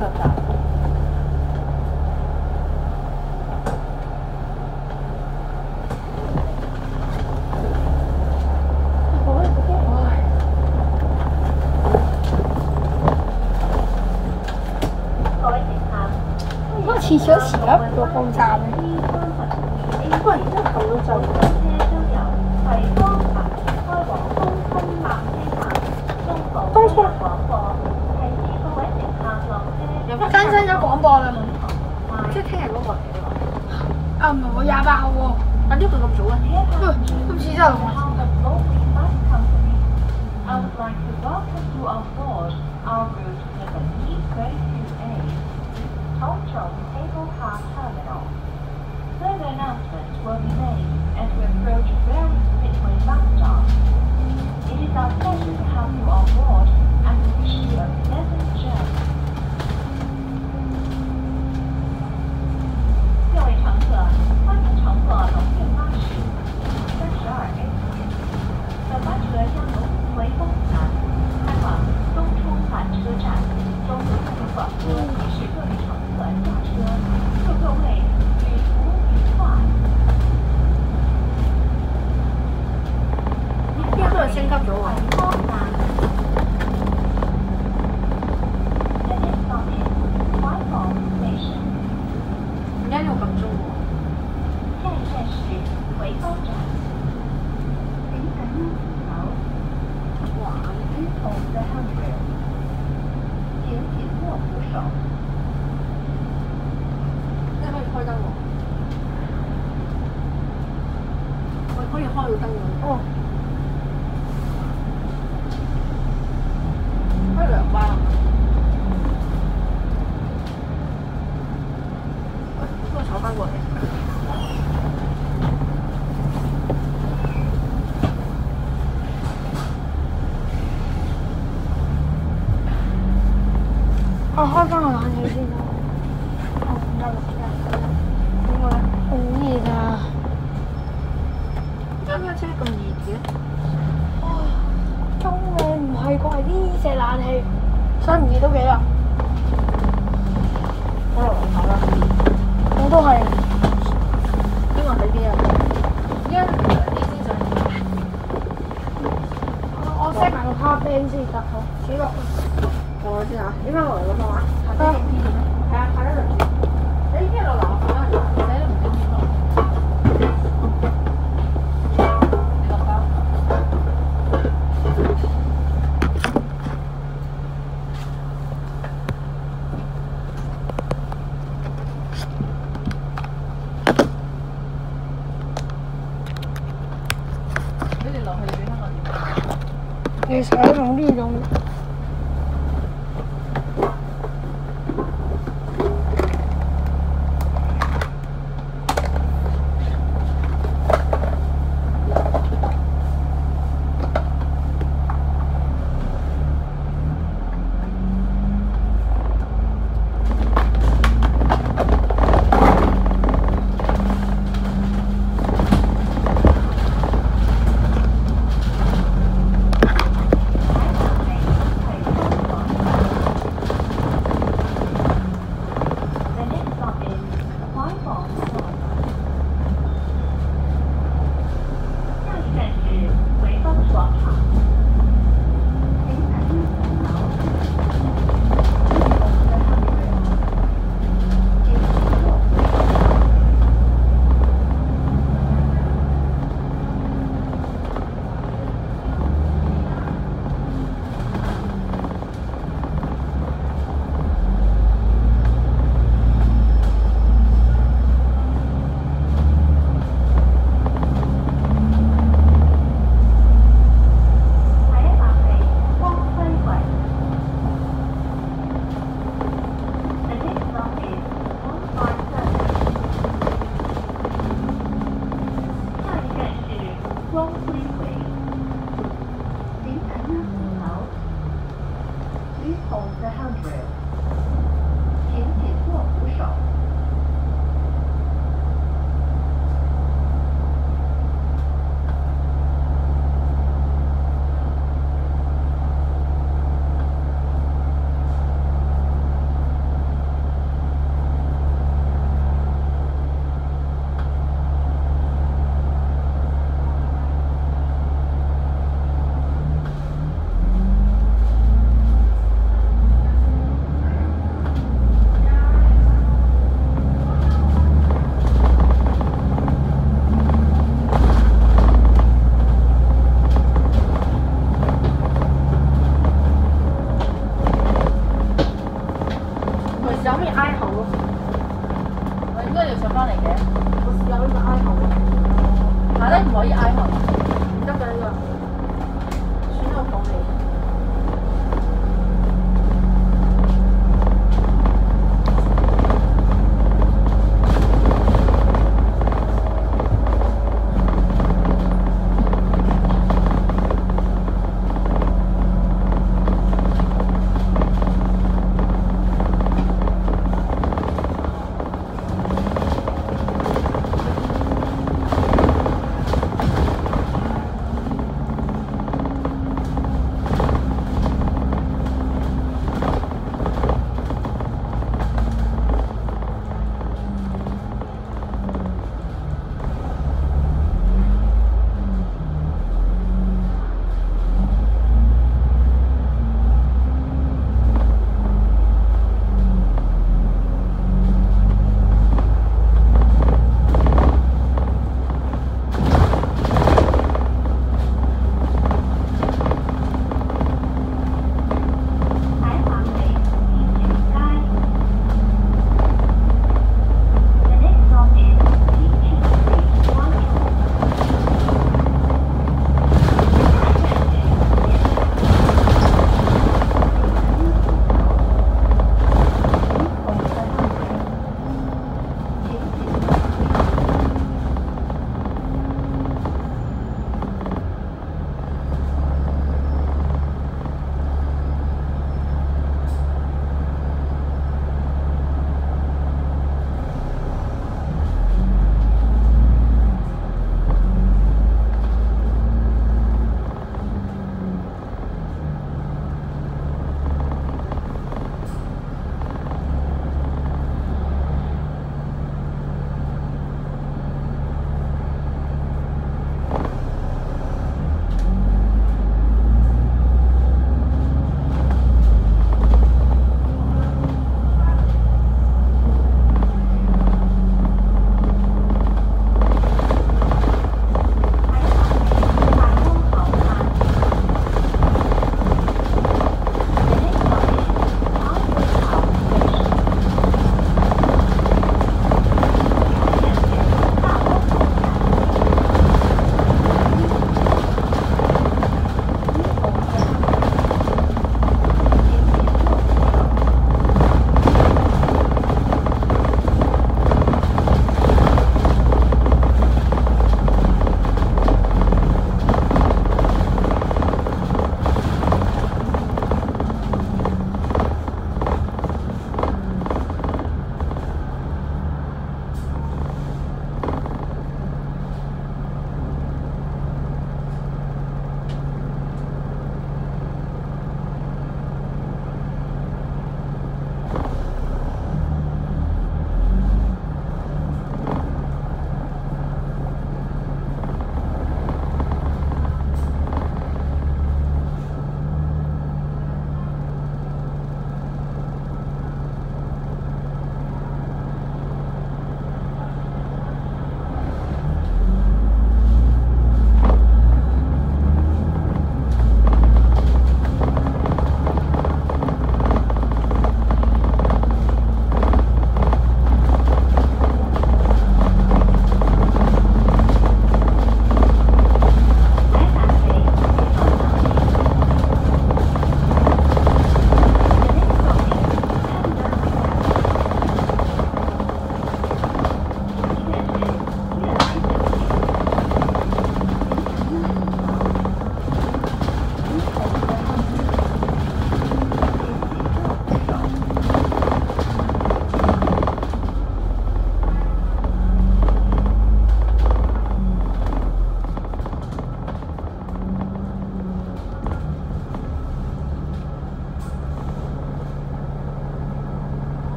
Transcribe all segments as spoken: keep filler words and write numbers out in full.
特大。 我廁所時有個爆炸嘅，不過而家撳到就。東涌我更新咗廣播啦， 即係聽日嗰個嚟㗎。 啊唔係我廿八號喎， 但呢個咁早啊？ 今次真係我。 Further announcements will be made as we approach various midway bus stops. It is our pleasure to have you on board and we wish you a pleasant journey. 各位乘客，欢迎乘坐龙运巴士三十二 A 线。本班车将由潍坊站开往东冲缆车站，中途不停广播提示各位乘客下车，祝各位。 依家都係升級咗喎。而家要撳鐘喎。 下一站是潍坊站。請緊握扶手。哇！on the handrail。請緊握扶手。 你可以開燈喎。我可以開到燈喎。 哦。 開兩班啊！喂，幫我坐翻過嚟。 我開翻個冷氣先啦。哦，唔得啦，點解咧？好熱啊！ 點解車咁熱嘅？ 哇！救命！唔係啩？呢隻冷氣，想唔熱都幾啊！ 開落樓下啦。 我都係。 邊個睇啲啊？依家啲先上。 我 set 埋個 power band 先得，好，自己落去。 我知啊，點解落嚟咁啊？下低影片咩？係啊，下低輪住。你依家落樓下啦，你都唔知點落。你落包。你哋落去俾翻我點？ 你使用呢種。 有咩哀號咯？ 我應該要上翻嚟嘅。 我試下呢個哀號咯。 下低唔可以哀號。 唔得㗎呢個，算啦，我放棄。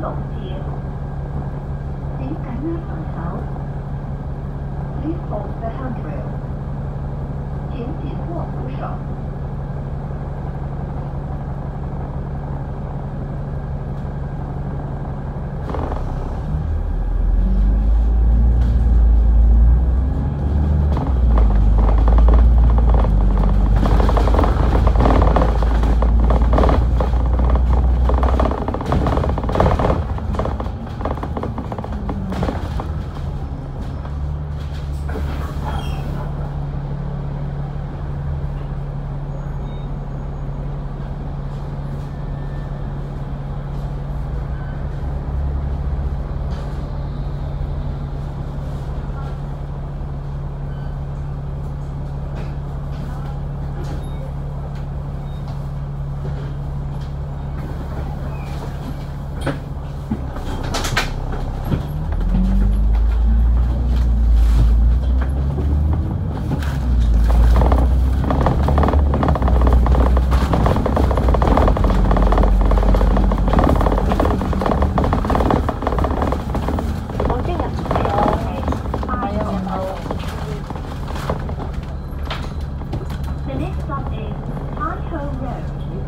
龙街，请赶快上桥。Please hold the handrail， 请紧握扶手。The next stop is Tai-Ho Road。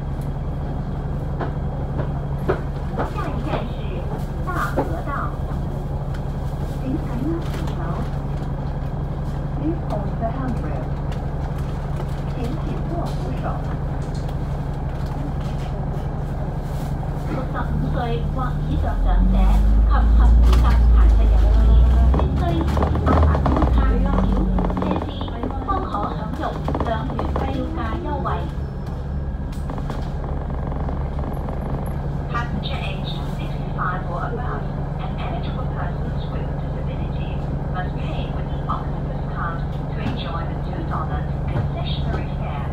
下一站是大河道。请赶紧扶手。Please hold the handrail。请紧握扶手。六十五歲或以上長者及合資格殘疾人士必須持八達通卡小車資，方可享用兩元票價優惠。Passenger age sixty-five or above and eligible persons with disabilities must pay with the Octopus card to enjoy the two dollar concessionary fare。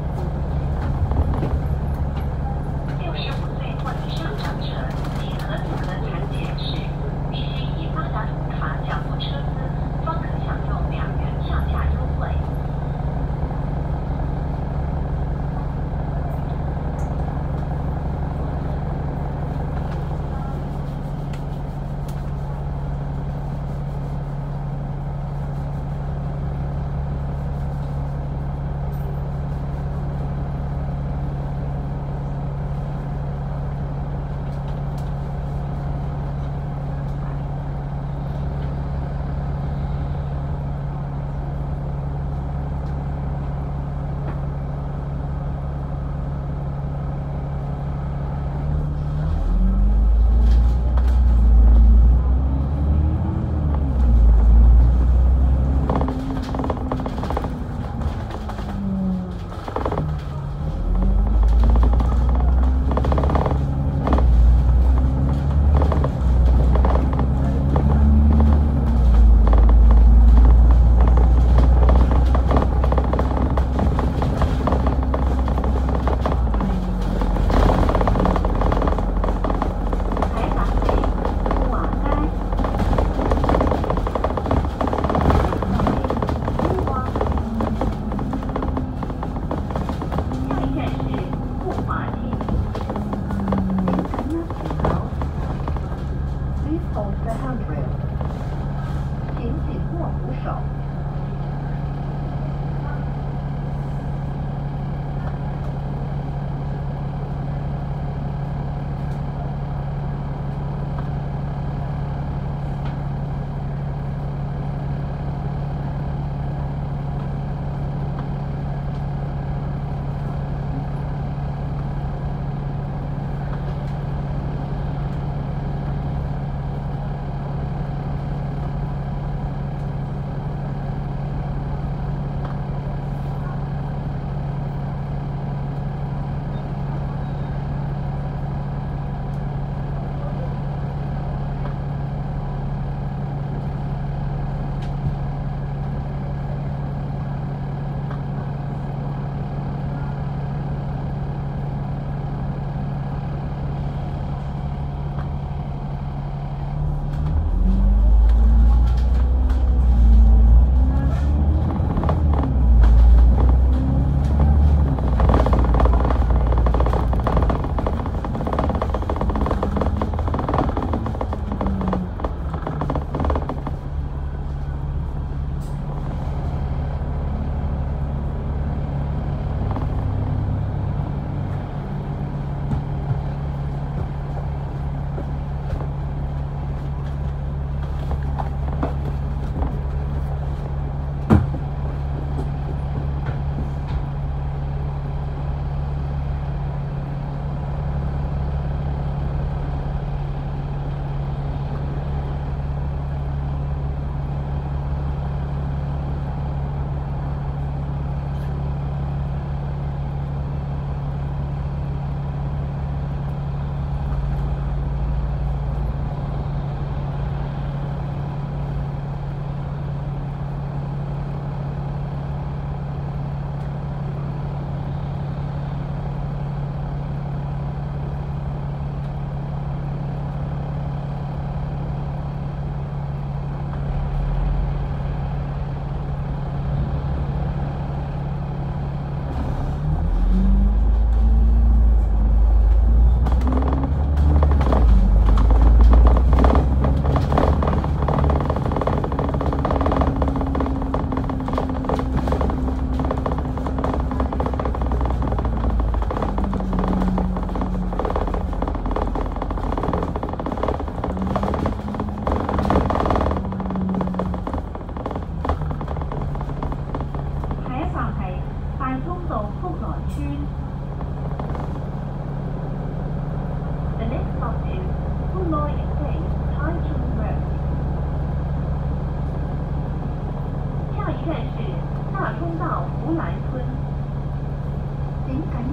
六十五岁或以上长者及合资格残疾人士必须以八达通卡缴付车资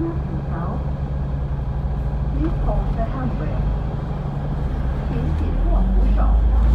府桥 Please hold the handrail. 请紧握扶手。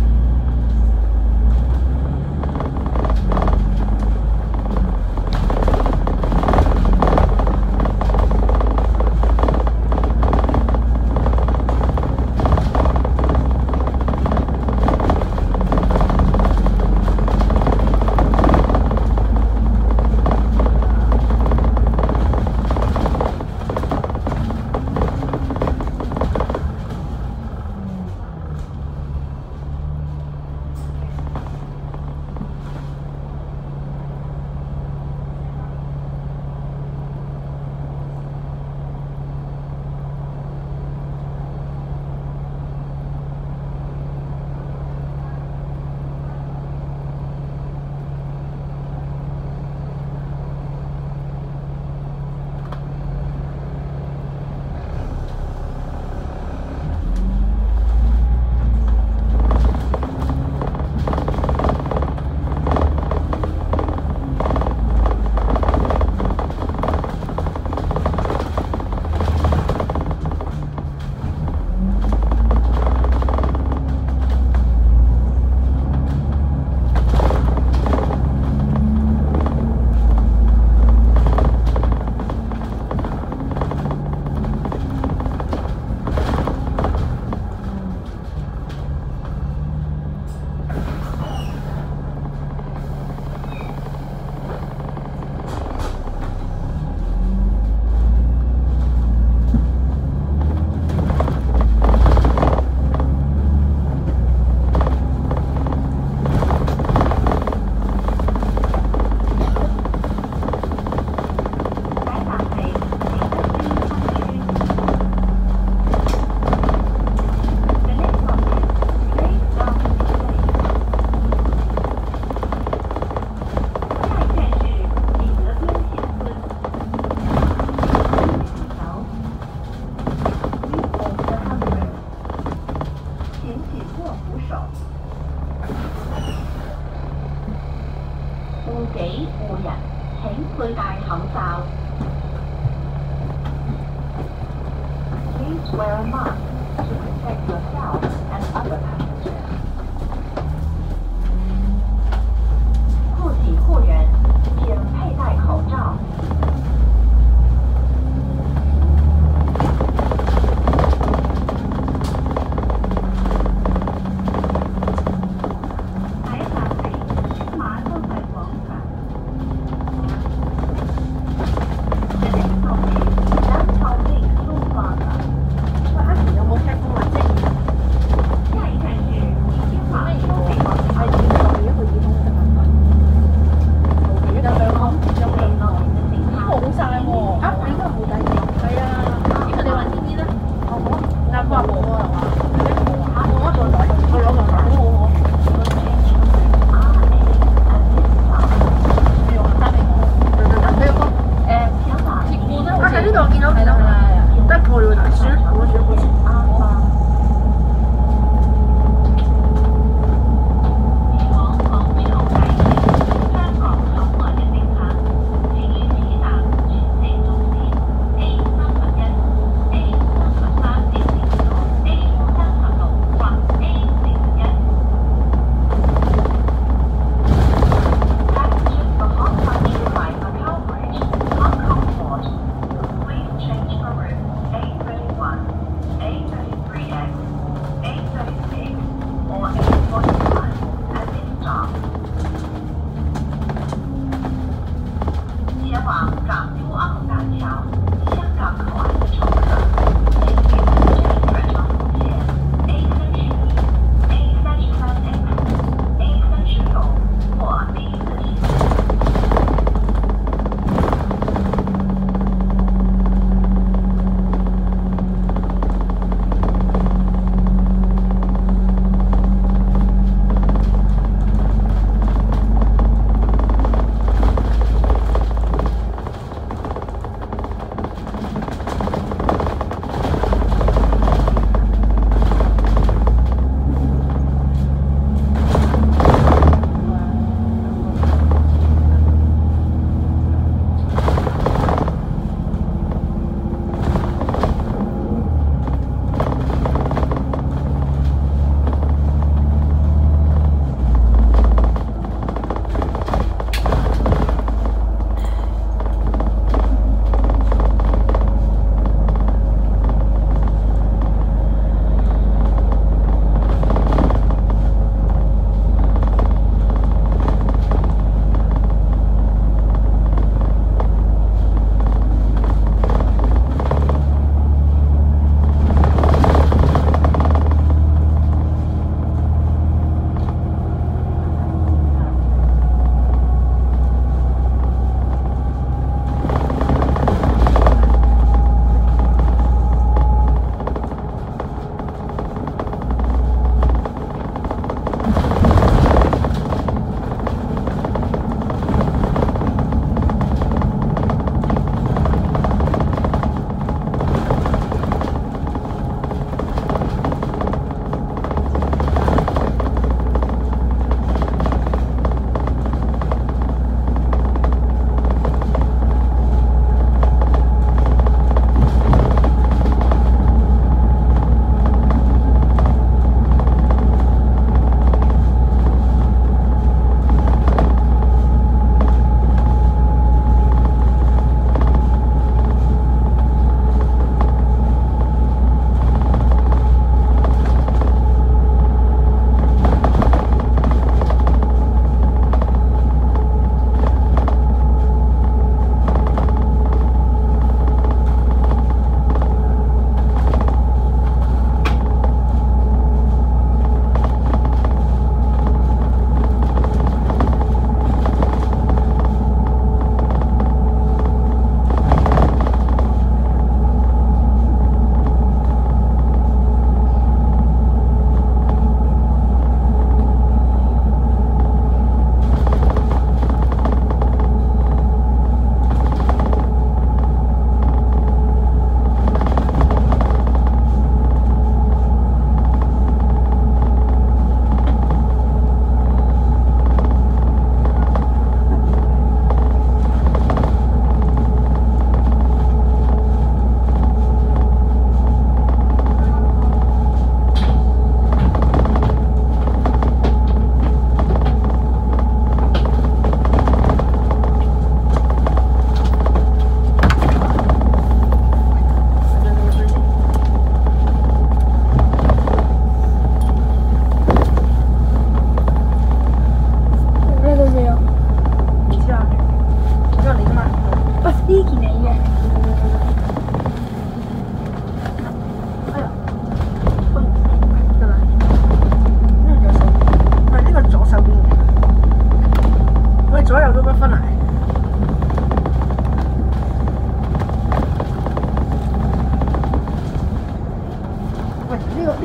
護己護人，請佩戴口罩。Please wear a mask to protect yourself and other passengers. 护己护人，请佩戴口罩。A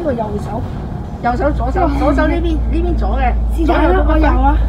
個右手，右手左手，左手呢邊呢邊左嘅， 是但啦，我有啊。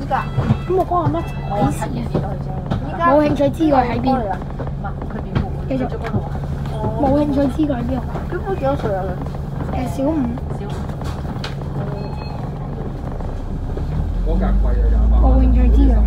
㗎。 咁我關我乜我鬼事睇件事都去啫。 依家冇興趣知佢喺邊， 唔係佢點會繼續去咗嗰度玩？ 冇興趣知佢喺邊度。 佢都幾多歲啊佢？ 誒小五， 小嗰格貴啊廿八。 冇興趣知佢。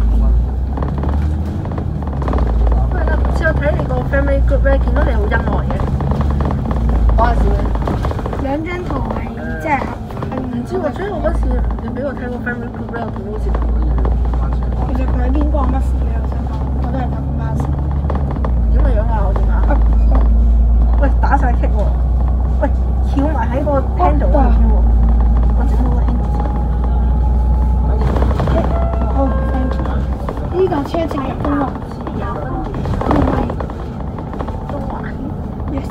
喂，啦，次我睇你個 family group 咧，見到你好恩愛嘅。講下笑嘅。 兩張圖係即係唔知喎，所以我嗰次你俾我睇個 family group 咧，我見到好似同我一樣。 其實佢喺邊關我乜事嘅？我想講，我都係搭巴士。 點個樣啊？我點啊？喂，打晒棘喎！喂，翹埋喺個 handle 嗰度添喎。我整到個 handle 先。 好 thank you。呢架車直入中環。唔係。 中環。 Yes。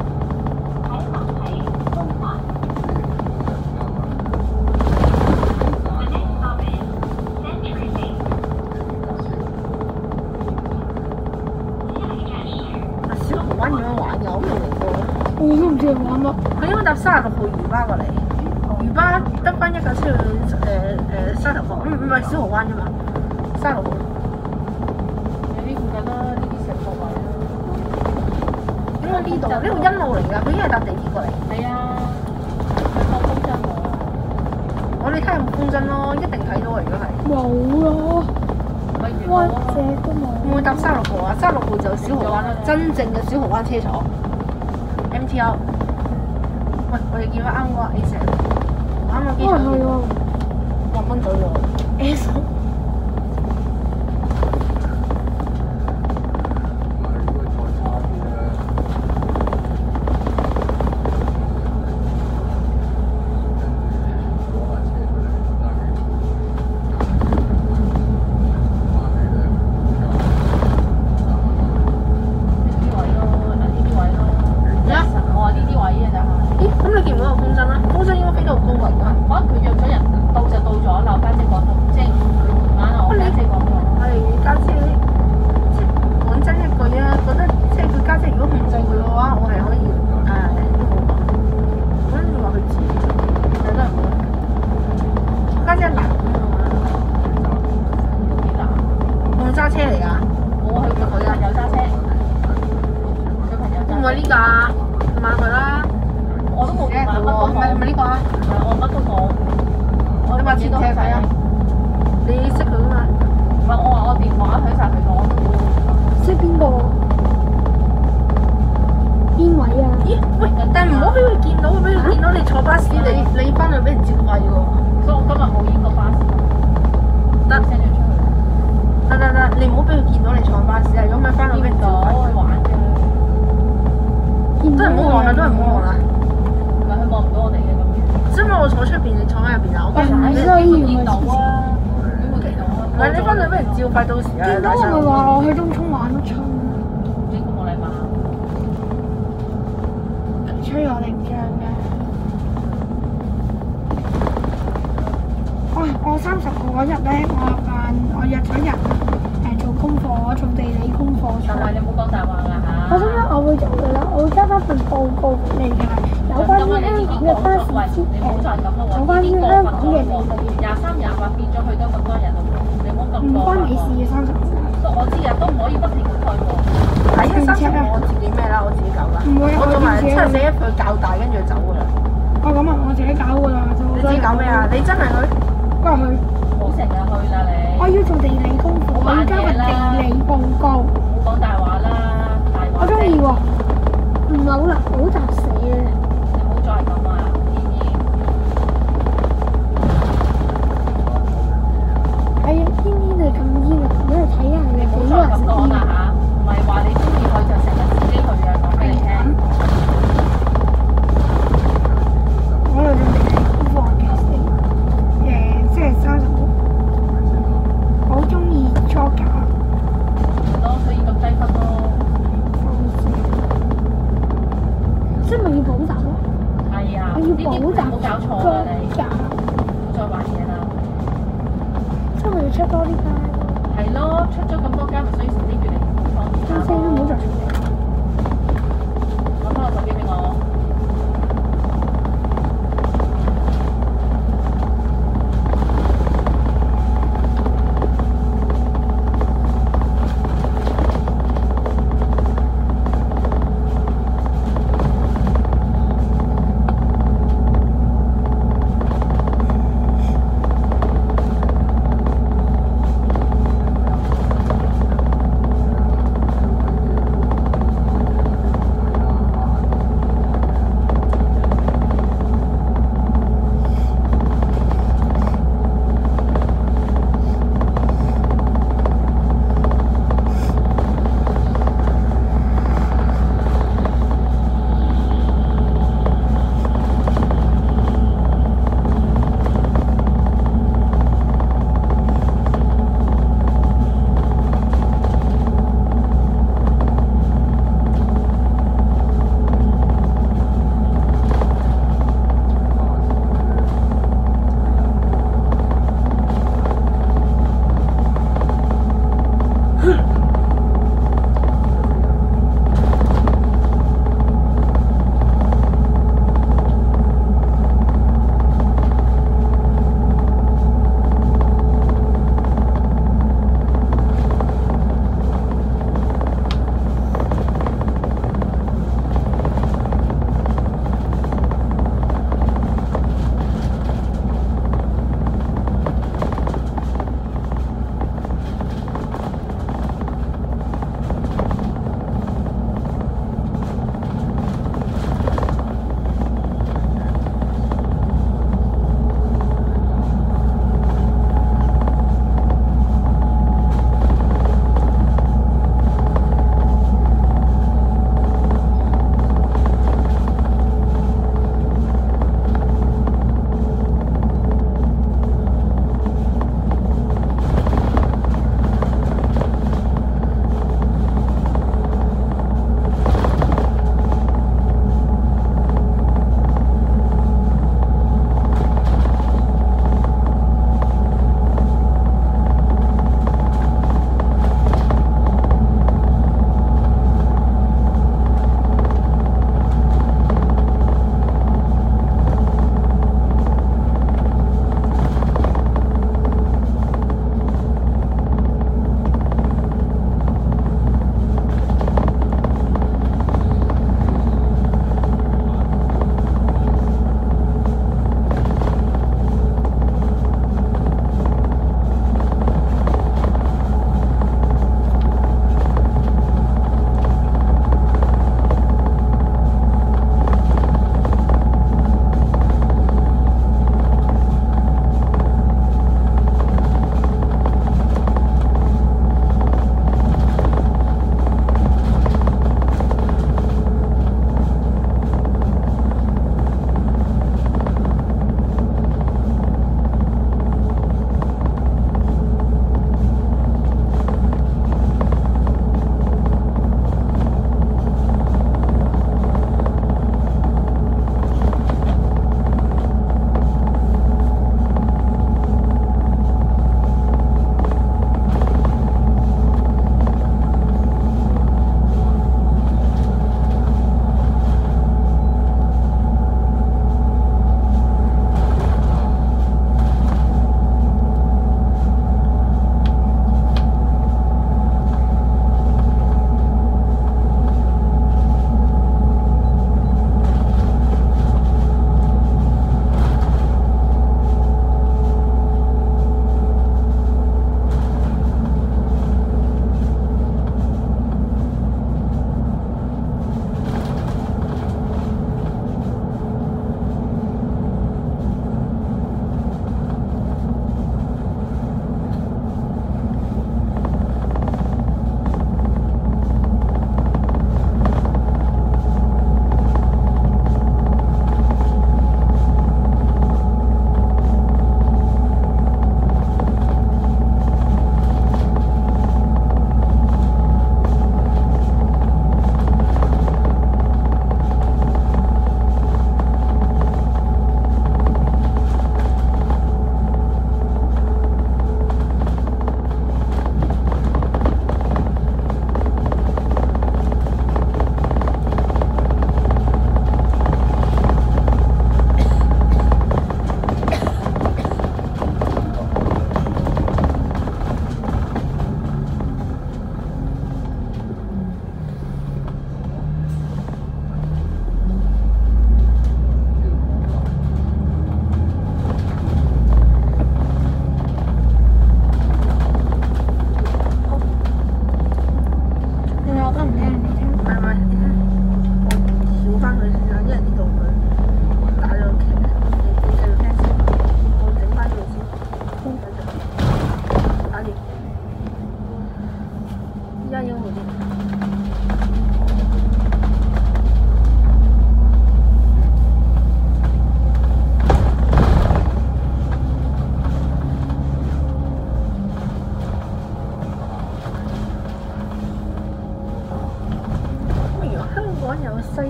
小蠔灣點樣玩㗎？我未嚟過。 我都唔知佢玩乜。 佢應該搭三十六號魚巴過嚟，魚巴得翻一架車去誒誒沙頭角，唔唔係小蠔灣啫嘛，三十六號。 你呢附近啦，呢啲石貨位啦。 點解呢度？呢度欣路嚟㗎，佢應該係搭地鐵過嚟。 係啊，佢放風箏喎。 我哋睇下有冇風箏咯，一定睇到啊！如果係。 冇咯， 咪原灣路仔都冇。 會唔會搭三十六號啊？三十六號就小蠔灣啦，真正嘅小蠔灣車廠 M T O。喂，我哋見到啱嗰個 A 石，啱個機場係喎。 廿蚊左右。S。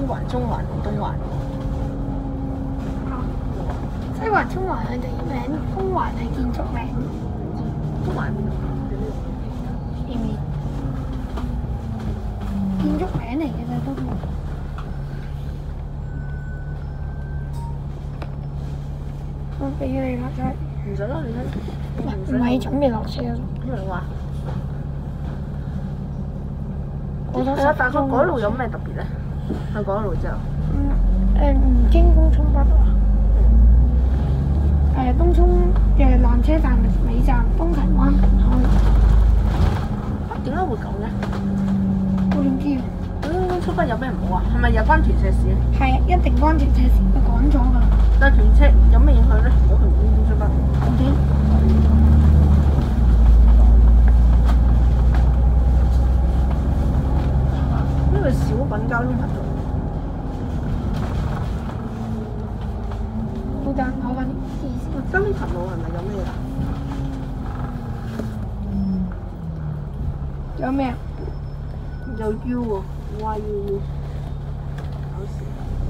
環、中環同東環。 西環、中環係地名，東環係建築名。 中環邊度？ 知唔知？建築名嚟嘅啫，都冇。我俾你啦，真係。 唔使啦，你睇。 唔係準備落車咯。 咩話？ 我係啊，但係佢嗰路有咩特別咧？去嗰路之後。 嗯誒，唔經東涌北啊。誒，東涌嘅纜車站尾站東堤灣平開。 啊，點解會咁嘅？ 我點知啊？ 東涌北有咩唔好啊？係咪有關屯赤事？ 係一定關屯赤事，佢講咗㗎。 但係屯赤有咩影響咧？如果去東涌北？ 唔知。 呢個小品交通頻道。 好㗎，我揾意思。 交通頻道係咪有咩㗎？ 有咩啊？ 有 U 喎 ，Y U U。搞事。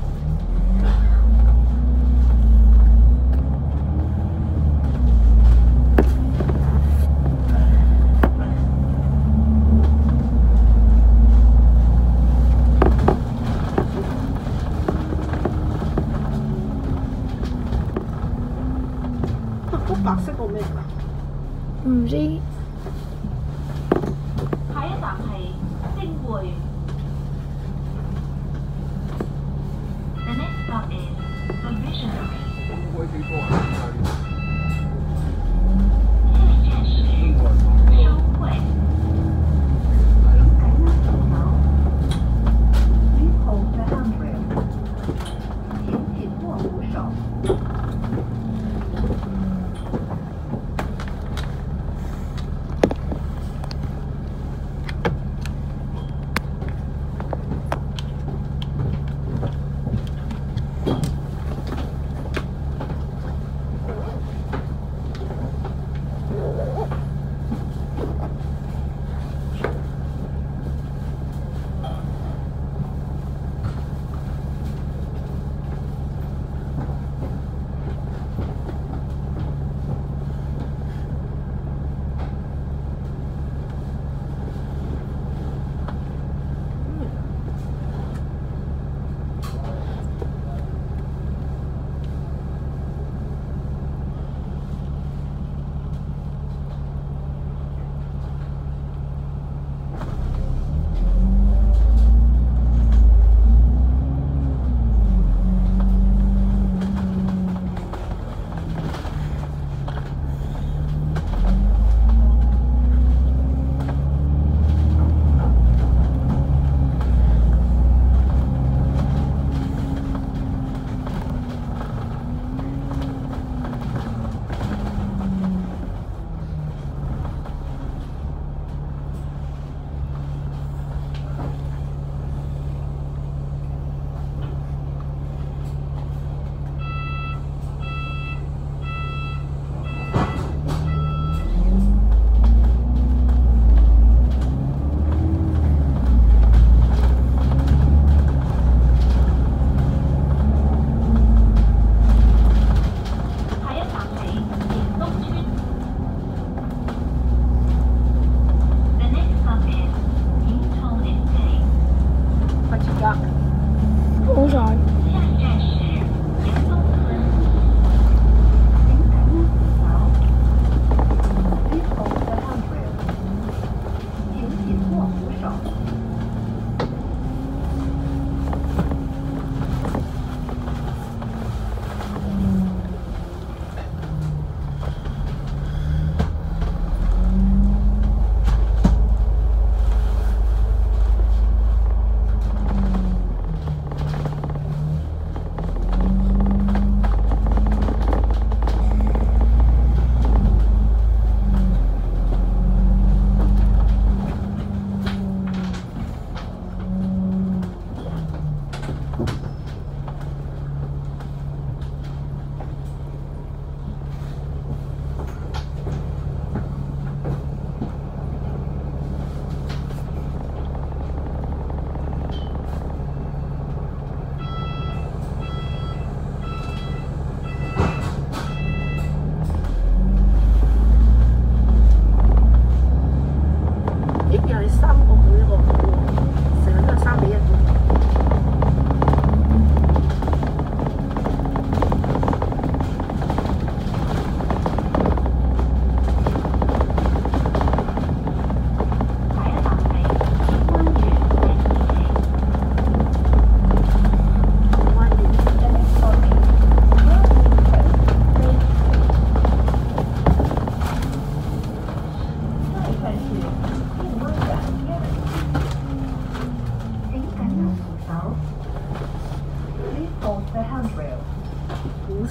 白色個咩嚟㗎？ 唔知。 下一站係星匯。The next stop is the Visionary。 星匯幾多啊？ 下一站是星匯。請緊握扶手。Please hold the handrail。請緊握扶手。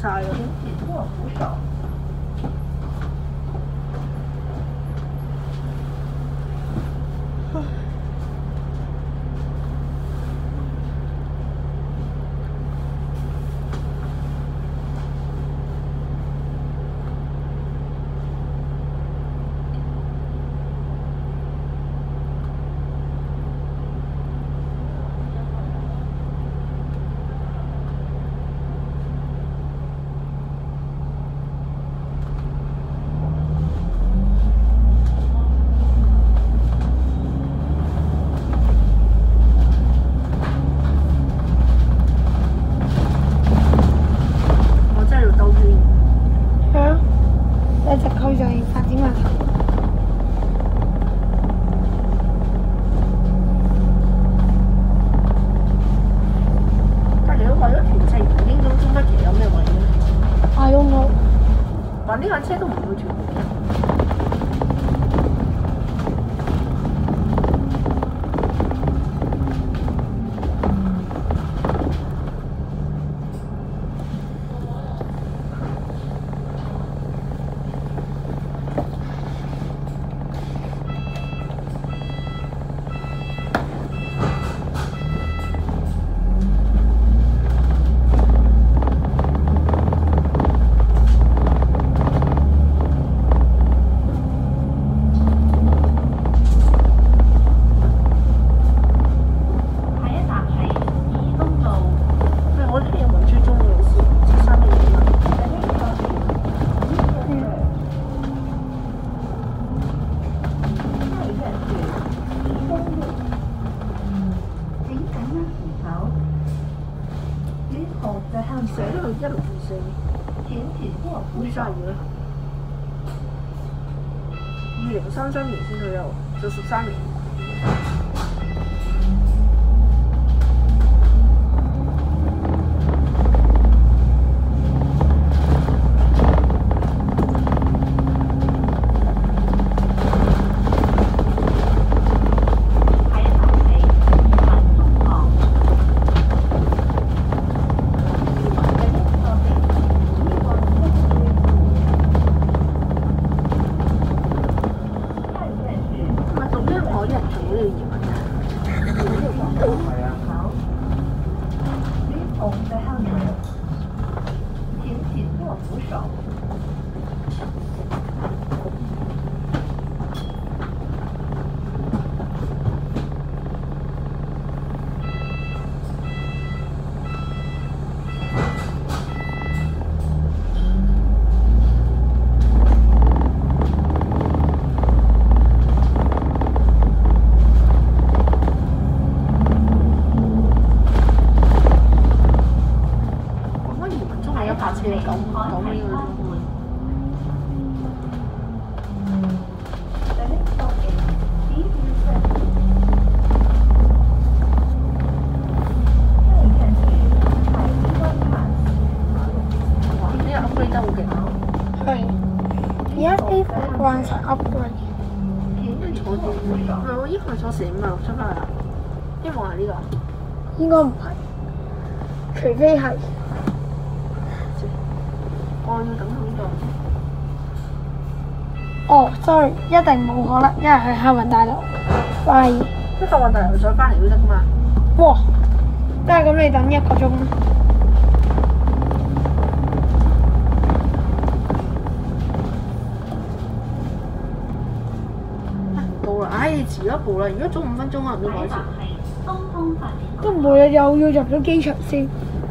晒啦。 请紧握扶手。 呢架車都唔會全部。寫咗佢一六二四，好晒嘅。二零三三年先退休，做十三年。 關晒 upgrade， 坐電唔係我依個係坐四五啊六出翻嚟啊，希望係呢個。 應該唔係，除非係。 我要等佢呢度。哦 ，sorry， 一定冇可能，因為係客運大樓。係。 即係客運大樓再翻嚟都得㗎嘛？ 哇！即係咁，你等一個鐘。 唉，遲一步啦！如果早五分鐘可能都改遲。 都唔會啊，又要入咗機場先。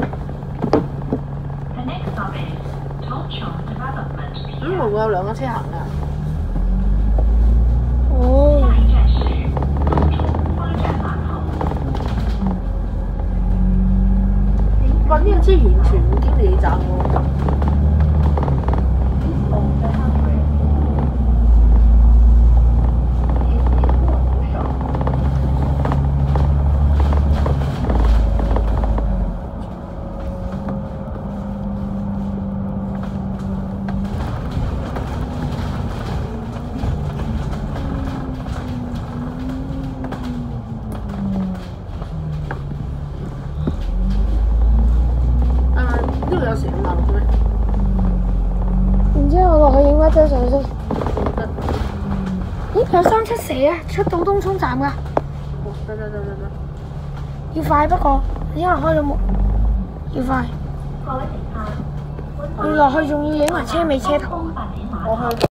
咁會唔會有兩個車行㗎？ 哦。 哇！呢個真係完全冇經理站喎。 有時五馬六嘅咩？ 然之後落去影翻張相先。 得。 咦，有三七四啊，出到東涌站㗎。 哦，得得得得得。 要快不過，因為開咗幕，要快。 各位乘客， 你落去仲要影埋車尾車頭。 我去。